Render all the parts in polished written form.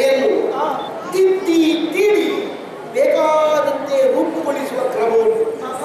ನಡೆಯನ್ನು ತಿದ್ದಿ ತೀಡಿ ಬೇಕಾದಂತೆ ರೂಪುಗೊಳಿಸುವ ಕ್ರಮ ಉಂಟು.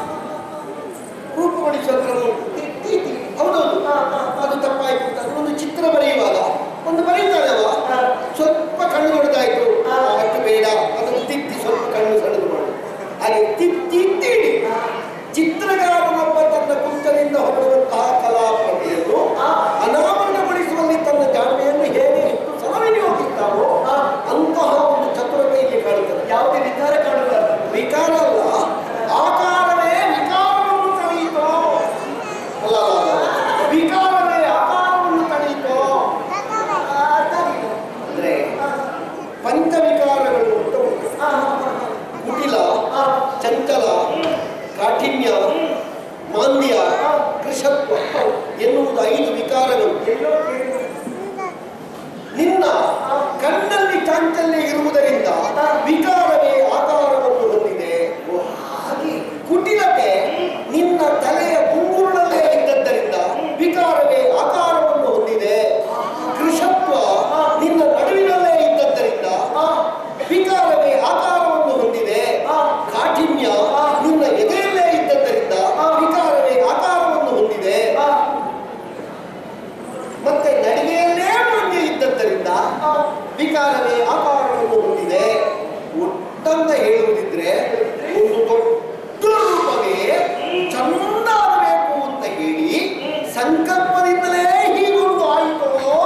ಹೌದೌದು, ಅದು ತಪ್ಪಾಯ್ತು ಅಂತ ಒಂದು ಚಿತ್ರ ಬರೆಯುವಾಗ ಒಂದು ಬರೀತಾರೆ ಅವ, ಸ್ವಲ್ಪ ಕಣ್ಣು ದೊಡ್ಡದಾಯ್ತು ಅಷ್ಟು ಬೇಡ, ಅದನ್ನು ತಿದ್ದಿ ಸ್ವಲ್ಪ ಕಣ್ಣು ಸಣ್ಣದು ಮಾಡಿ, ಹಾಗೆ ತಿದ್ದಿ ತೀಡಿ ಚಿತ್ರಗಾರನೊಬ್ಬ ತನ್ನ ಕುಂಚದಿಂದ ಹೊರಡುವಂತಹ ಕಲಾಪ್ರತಿಯನ್ನು ಅನಾವರಣಗೊಳಿಸುವಲ್ಲಿ ತನ್ನ ಜಾಣ್ಮೆಯನ್ನು ಹೇಗೆ ಎಷ್ಟು ಸಲ ವಿನಿಯೋಗಿಸ್ತಾವೋ ಅಂತಹ ಒಂದು ಚತುರತೆ ಇಲ್ಲಿ ಕಾಣುತ್ತದೆ. ಯಾವುದೇ ವಿಕಾರ ಕಾಣುತ್ತದೆ, ವಿಕಾರ ಅಲ್ಲ, ಆಕಾರವೇ ವಿಕಾರವನ್ನು ತಳೆಯಿತೋ, ಅಲ್ಲ ವಿಕಾರವೇ ಆಕಾರವನ್ನು ತಳೆಯಿತೋ ಅಂದ್ರೆ ಪಂಚವಿಕಾರಗಳು ಅಂತ ಉಂಟು. ಕುಟಿಲ, ಚಂಚಲ, ಕಾಠಿಣ್ಯ, ಮಾಂದ್ಯ, ಕೃಷತ್ವ ಎನ್ನುವುದು 5 ವಿಕಾರಗಳು. ನಿನ್ನ ಕಣ್ಣಲ್ಲಿ ಚಾಂಚಲ್ಯ ಇರುವುದರಿಂದ ವಿಕಾರವೇ ಆಕಾರವನ್ನು ಹೊಂದಿದೆ. ಕುಟಿಲತೆ ನಿನ್ನ ತಲೆಯ ಗುಂಗುರುಳಲ್ಲೇ ಇದ್ದದ್ದರಿಂದ ವಿಕಾರವೇ ಆಕಾರವನ್ನು ಹೊಂದಿದೆ. ಕೃಷತ್ವ ನಿನ್ನ ನಡುವಿನಲ್ಲೇ ಇದ್ದದ್ದರಿಂದ ವಿಕಾರವೇ ಆಕಾರವನ್ನು ಹೊಂದಿದೆ. ಕಾಠಿಣ್ಯ ನಿನ್ನ ಎದೆಯಲ್ಲೇ ಇದ್ದದ್ದರಿಂದ ವಿಕಾರವೇ ಆಕಾರವನ್ನು ಹೊಂದಿದೆ. ಮತ್ತೆ ನಡಿಗೆಯಲ್ಲೇ ಮಂಗೆ ಇದ್ದದ್ದರಿಂದ ವಿಕಾರವೇ ಆಕಾರವನ್ನು ಹೊಂದಿದೆ. ಒಟ್ಟಂತ ಹೇಳುವುದಿದ್ರೆ ಒಂದು ದೊಡ್ಡ ರೂಪವೇ ಚಂದ ಆಗಬೇಕು ಅಂತ ಹೇಳಿ ಸಂಕಲ್ಪದಿಂದಲೇ ಹೀಗೊಂದು ಆಯಿತು.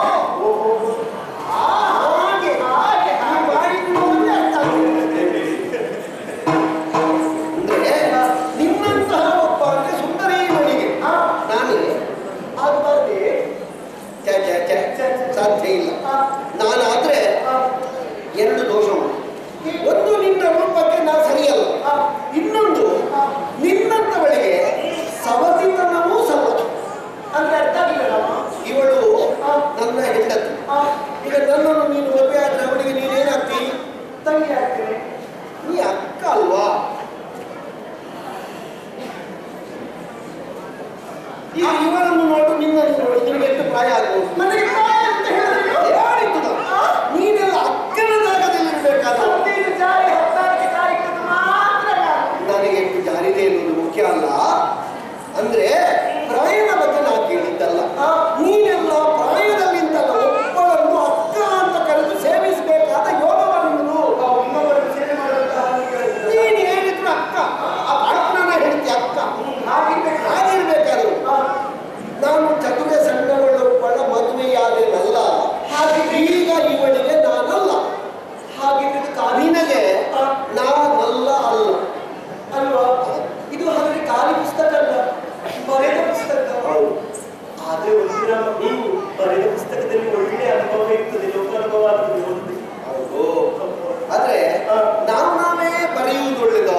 ನಿನ್ನಂತಹ ಒಬ್ಬ ಅಂದ್ರೆ ಸುಂದರಿ ಮಣಿಗೆ ನಾನು ಆಗಬಾರ್ದೆ, ಸಾಧ್ಯ ಇಲ್ಲ. ನಾನಾದ್ರೆ 2 ದೋಷ ಉಂಟು. ಒಂದು, ನಿನ್ನ ರೂಪಕ್ಕೆ ನಾ ಸರಿಯಲ್ಲ. ಇನ್ನೊಂದು, ನಿನ್ನಂತವಳಿಗೆ ಸವತಿತನವೂ ಸಲ್ಲ. ಅಂದ್ರೆ ಅರ್ಥ ಆಗಿಲ್ಲ, ಇವಳು ನನ್ನ ಹೆಂಡತಿ. ಈಗ ನನ್ನನ್ನು ನೀನು ಮದುವೆ ಆದ್ರೆ ಅವಳಿಗೆ ನೀನೇನಾಗ್ತಿ? ತಂಗಿ ಆಗ್ತೇನೆ. ನೀ ಅಕ್ಕ ಅಲ್ವಾ? ಈಗ ಇವರನ್ನು ನೋಡು, ನಿನ್ನನ್ನು ನೋಡು, ನಿನಗೆ ಎಷ್ಟು ಪ್ರಾಯ ಆಗ್ಬೋದು? ನನಗೆ ಪ್ರಾಯ ಅಂತ ಹೇಳಿತ್ತು. ನೀನೆಲ್ಲ ಅಕ್ಕನ ಜಾಗದಲ್ಲಿ ಇರಬೇಕಾದ್ರೆ ನನಗೆ ಎಷ್ಟು ಜಾರಿದೆ ಎನ್ನುವುದು ಮುಖ್ಯ ಅಲ್ಲ. ಅಂದ್ರೆ ಪ್ರಾಯದ ಬಗ್ಗೆ ನಾ ಕೇಳಿದ್ದಲ್ಲ. ನೀನೆಲ್ಲ ಪ್ರಾಯದಲ್ಲಿಂದಲ್ಲ ಒಬ್ಬಳನ್ನು ಅಕ್ಕ ಅಂತ ಕರೆದು ಸೇವಿಸಬೇಕಾದ ಯೋಗವನ್ನು ನೀನು ಹೇಳಿದ್ರು ಅಕ್ಕ, ಅಕ್ಕನ ಹೇಳ್ತಿ ಅಕ್ಕ ಹಾಗಿರ್ಬೇಕಾದ್ರು. ನಾನು ಚದುವೆ ಸಣ್ಣವಳೊಬ್ಬಳ ಮದುವೆಯಾದೇನಲ್ಲ, ಈಗ ಇವಳಿಗೆ ನಾನಲ್ಲ. ಹಾಗಿದ್ರೆ ನಿನಗೆ ನಾನಲ್ಲ ಅಲ್ಲ ಅಲ್ವಾ? ಇದು ಹಾಗೆ ಖಾಲಿ ಪುಸ್ತಕ ಅಲ್ಲ, ಬರೆದ ಪುಸ್ತಕ. ಆದ್ರೆ ಒಂದಿನ ಬರೆದ ಪುಸ್ತಕದಲ್ಲಿ ಒಳ್ಳೆ ಅನುಭವ ಇರ್ತದೆ, ಲೋಕಾನುಭವ ಆಗ್ತದೆ. ಆದ್ರೆ ನಾವೇ ಬರೆಯುವುದು ಒಳ್ಳೆದು.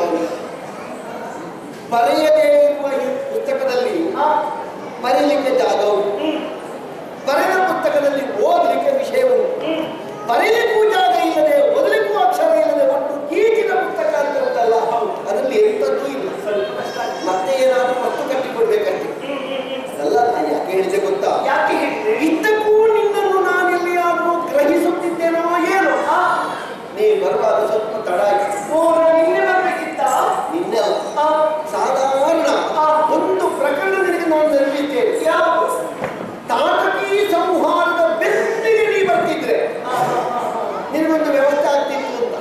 ಬರೆಯದೇ ಇರುವ ಪುಸ್ತಕದಲ್ಲಿ ಬರೆಯಲಿಕ್ಕೆ ಜಾಗ ಉಂಟು, ಬರೆದ ಪುಸ್ತಕದಲ್ಲಿ ಓದಲಿಕ್ಕೆ ವಿಷಯ ಉಂಟು. ಬರೆಯಲಿಕ್ಕೂ ಜಾಗ ಇಲ್ಲದೆ, ಓದಲಿಕ್ಕೂ ಅಕ್ಷರ ಇಲ್ಲದೆ ಒಟ್ಟು ಕೀಟಿನ ಪುಸ್ತಕ ಅಂತ ಉಂಟಲ್ಲ, ಅದರಲ್ಲಿ ಎಂಥದ್ದೂ ಇಲ್ಲ. ಮತ್ತೆ ಏನಾದರೂ ವಸ್ತು ಕಟ್ಟಿಕೊಡ್ಬೇಕಂತೆ ಅಲ್ಲ. ನಾನು ಯಾಕೆ ಹೇಳಿದೆ ಗೊತ್ತಾ? ಇದ್ದಕ್ಕೂ ನಿನ್ನನ್ನು ನಾನೆಲ್ಲಿಯಾದರೂ ಗ್ರಹಿಸುತ್ತಿದ್ದೇನೋ ಏನೋ. ನೀ ಬರುವಾಗ ಸ್ವಲ್ಪ ತಡ ಆಯ್ತು. ನಿನ್ನೆ ಬರ್ಬೇಕಿತ್ತ? ನಿನ್ನೆ ಸಾಧಾರಣ ಒಂದು ಪ್ರಕರಣ ನಿನಗೆ ನಾನು ನೆನಪಿದ್ದೇನೆ. ಯಾವುದು? ತಾಟಕಿ ಸಂಹಾರದ ಬೆನ್ನಿಗೆ ನೀ ಬರ್ತಿದ್ರೆ ನಿನಗೊಂದು ವ್ಯವಸ್ಥೆ ಆಗ್ತಿತ್ತು ಅಂತ.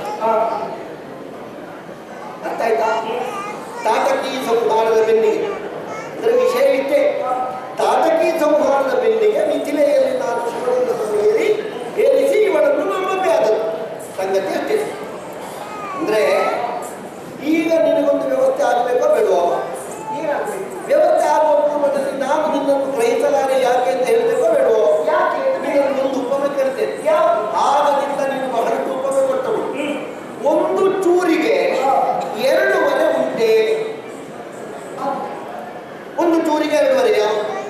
ಅರ್ಥ ಆಯ್ತಾ? ತಾಟಕಿ ಸಂಹಾರದ ಬೆನ್ನಿಗೆ ಅದರ ವಿಷಯ ಇಷ್ಟೇ. ತಾಟಕಿ ಸಂಹಾರದ ಬೆನ್ನಿಗೆ ಮಿಥಿಲೆಯಲ್ಲಿ ನಾನು ಶಿವನನ್ನು ಏರಿಸಿ ಇವಳನ್ನು ನಮ್ಮದೇ ಆದದ್ದು ಸಂಗತಿ ಅಷ್ಟೇ. ಅಂದ್ರೆ ಈಗ ನಿನಗೊಂದು ವ್ಯವಸ್ಥೆ ಆಗಬೇಕೋ ಬೇಡವೋ? ವ್ಯವಸ್ಥೆ ಆಗುವ ಪೂರ್ವದಲ್ಲಿ ನಾನು ನಿನ್ನನ್ನು ಗ್ರಹಿಸಲಾರೆ ಯಾಕೆ ಅಂತ ಹೇಳಬೇಕೋ ಬೇಡವೋ? ಯಾಕೆ ನಿನ್ನನ್ನು ಒಂದು ಉಪಮೆ ಕರಿತೇನೆ. ಆಗದಿಂದ ನೀನು ಬಹಳಷ್ಟು ಉಪಮೆ ಕೊಟ್ಟವು. ಒಂದು ಚೂರಿಗೆ 2.5 ಉಂಟೆ, ಒಂದು ಚೂರಿಗೆ 2.5.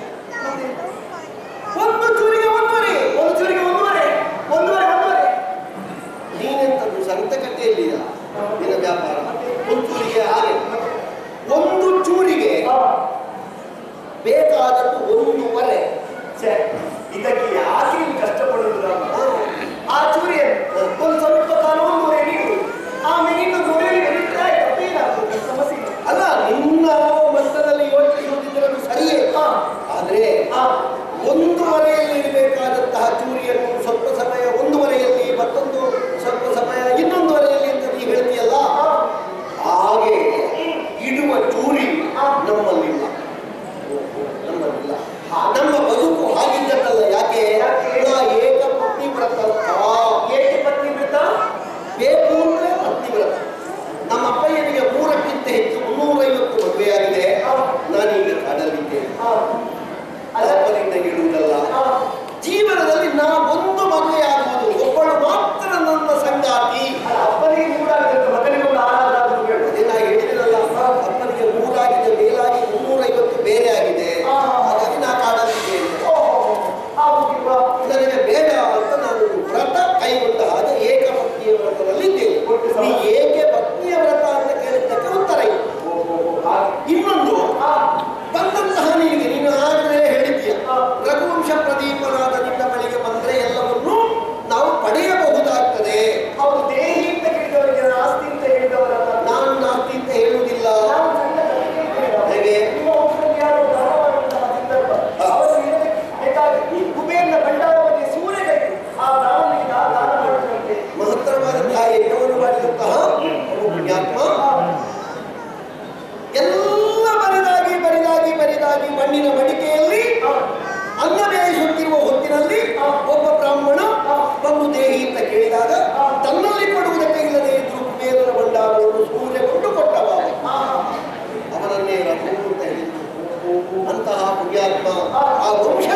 ಒಂದು ಚೂರಿಗೆ 1.5, ಒಂದು ಚೂರಿಗೆ 1.5. ನೀನೆಂತದ್ದು ಸಂತಕಟ್ಟೆಯಲ್ಲಿಯ ನಿನ್ನ ವ್ಯಾಪಾರ? ಒಂದು ಚೂರಿಗೆ ಹಾಗೆ. ಒಂದು ಚೂರಿಗೆ ಬೇಕಾದದ್ದು 1.5. ಇದಕ್ಕೆ ಯಾಕೆ ಕಷ್ಟಪಡುವುದು? ಆ ಚೂರಿ ಒಂದು ಮಾಡಿದಂತಹ ಒಬ್ಬ ಪುಣ್ಯಾತ್ಮ ಎಲ್ಲ ಬರಿದಾಗಿ ಬರಿದಾಗಿ ಬರಿದಾಗಿ ಮಣ್ಣಿನ ಮಡಿಕೆಯಲ್ಲಿ ಅನ್ನ ಬೇಯಿಸುತ್ತಿರುವ ಹೊತ್ತಿನಲ್ಲಿ ಒಬ್ಬ ಬ್ರಾಹ್ಮಣ ಬಂದು ದೇಹಿ ಅಂತ ಕೇಳಿದಾಗ ತನ್ನಲ್ಲಿ ಕೊಡುವುದಕ್ಕೆ ಇಲ್ಲದೆ ಇದ್ರು ಕುಬೇರನ ಭಂಡಾರವನ್ನು ಸೂರ್ಯ ಕೊಟ್ಟು ಕೊಟ್ಟವ ಅವನನ್ನೇ ರಘು ಅಂತ ಹೇಳಿದ್ರು. ಅಂತಹ ಪುಣ್ಯಾತ್ಮ ಆ ವಂಶ